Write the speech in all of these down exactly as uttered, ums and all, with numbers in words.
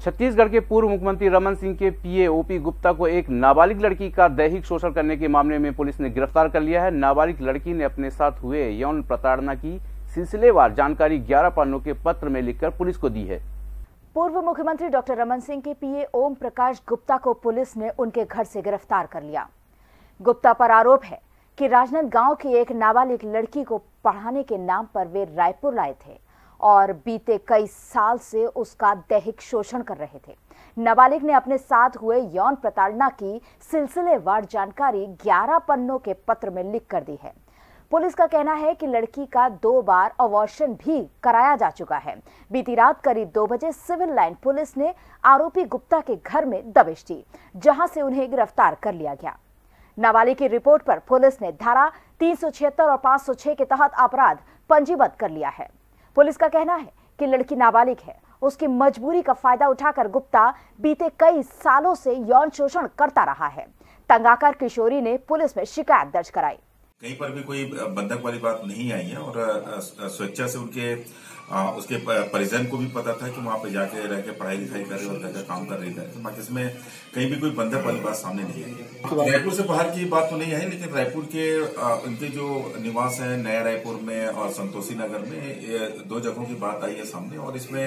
छत्तीसगढ़ के पूर्व मुख्यमंत्री रमन सिंह के पीए ओपी गुप्ता को एक नाबालिग लड़की का दैहिक शोषण करने के मामले में पुलिस ने गिरफ्तार कर लिया है। नाबालिग लड़की ने अपने साथ हुए यौन प्रताड़ना की सिलसिलेवार जानकारी ग्यारह पन्नों के पत्र में लिखकर पुलिस को दी है। पूर्व मुख्यमंत्री डॉक्टर रमन सिंह के पीए ओम प्रकाश गुप्ता को पुलिस ने उनके घर से गिरफ्तार कर लिया। गुप्ता पर आरोप है कि राजनांदगांव की एक नाबालिग लड़की को पढ़ाने के नाम पर वे रायपुर लाए थे और बीते कई साल से उसका दैहिक शोषण कर रहे थे। नाबालिग ने अपने साथ हुए यौन प्रताड़ना की सिलसिलेवार जानकारी ग्यारह पन्नों के पत्र में लिख कर दी है। पुलिस का कहना है कि लड़की का दो बार अबॉर्शन भी कराया जा चुका है। बीती रात करीब दो बजे सिविल लाइन पुलिस ने आरोपी गुप्ता के घर में दबिश दी, जहां से उन्हें गिरफ्तार कर लिया गया। नाबालिग की रिपोर्ट पर पुलिस ने धारा तीन सौ छिहत्तर और पांच सौ छह के तहत अपराध पंजीबद्ध कर लिया है। पुलिस का कहना है कि लड़की नाबालिग है, उसकी मजबूरी का फायदा उठाकर गुप्ता बीते कई सालों से यौन शोषण करता रहा है। तंग आकर किशोरी ने पुलिस में शिकायत दर्ज कराई। कहीं पर भी कोई बंधक वाली बात नहीं आई है और स्वेच्छा से उनके उसके परिजन को भी पता था कि वहां पे जाके रह के पढ़ाई लिखाई कर रहे और घर का काम कर रही है। बाकी इसमें कहीं भी कोई बंधक वाली बात सामने नहीं आई। रायपुर से बाहर की बात तो नहीं आई, लेकिन रायपुर के उनके जो निवास है नया रायपुर में और संतोषी नगर में, ये दो जगहों की बात आई है सामने और इसमें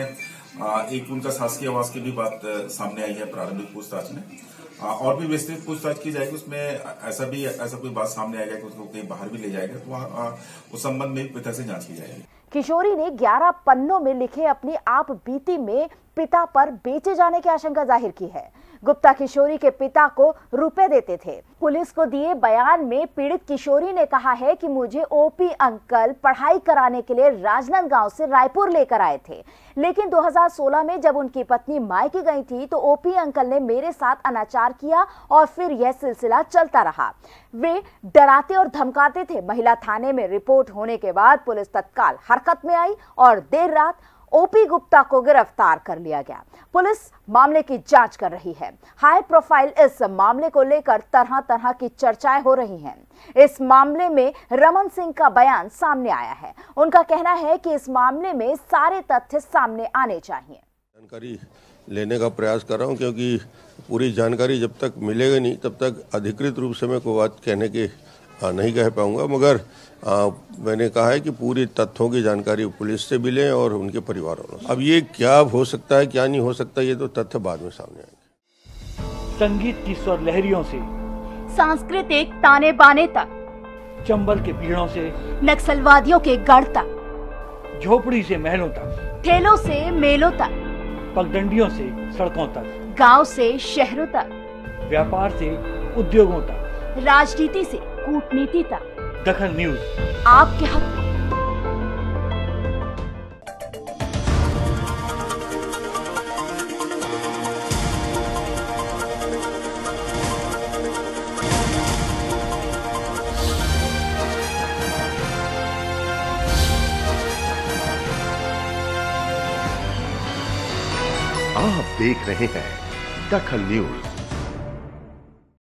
एक उनका शासकीय आवास की भी बात सामने आई है प्रारंभिक पूछताछ में। और भी विस्तृत पूछताछ की जाएगी, उसमें ऐसा भी ऐसा कोई बात सामने आएगा कि उसको कहीं बाहर भी ले जाएगा तो वहाँ उस संबंध में पिता से जांच की जाएगी। किशोरी ने ग्यारह पन्नों में लिखे अपनी आप बीती में पिता पर बेचे जाने की आशंका जाहिर की है। गुप्ता किशोरी के पिता को रुपए देते थे। पुलिस को दिए बयान में पीड़ित किशोरी ने कहा है कि मुझे ओपी अंकल पढ़ाई कराने के लिए राजनांदगांव से रायपुर लेकर आए थे, लेकिन दो हज़ार सोलह में जब उनकी पत्नी मायके गई थी तो ओपी अंकल ने मेरे साथ अनाचार किया और फिर यह सिलसिला चलता रहा। वे डराते और धमकाते थे। महिला थाने में रिपोर्ट होने के बाद पुलिस तत्काल हरकत में आई और देर रात ओपी गुप्ता को गिरफ्तार कर लिया गया। पुलिस मामले की जांच कर रही है। हाई प्रोफाइल इस मामले को लेकर तरह तरह की चर्चाएं हो रही हैं। इस मामले में रमन सिंह का बयान सामने आया है। उनका कहना है कि इस मामले में सारे तथ्य सामने आने चाहिए। जानकारी लेने का प्रयास कर रहा हूं, क्योंकि पूरी जानकारी जब तक मिलेगी नहीं तब तक अधिकृत रूप से मैं कोई बात कहने की नहीं कह पाऊंगा। मगर आ, मैंने कहा है कि पूरी तथ्यों की जानकारी पुलिस से मिले और उनके परिवार वालों। अब ये क्या हो सकता है क्या नहीं हो सकता, ये तो तथ्य बाद में सामने आएंगे। संगीत की स्वर लहरियों से सांस्कृतिक ताने बाने तक, चंबल के पीड़ों से नक्सलवादियों के गढ़ तक, झोपड़ी से महलों तक, ठेलों से मेलों तक, पगडंडियों से सड़कों तक, गांव से शहरों तक, व्यापार से उद्योगों तक, राजनीति से कूटनीति तक, दखल न्यूज आपके हक में। आप देख रहे हैं दखल न्यूज।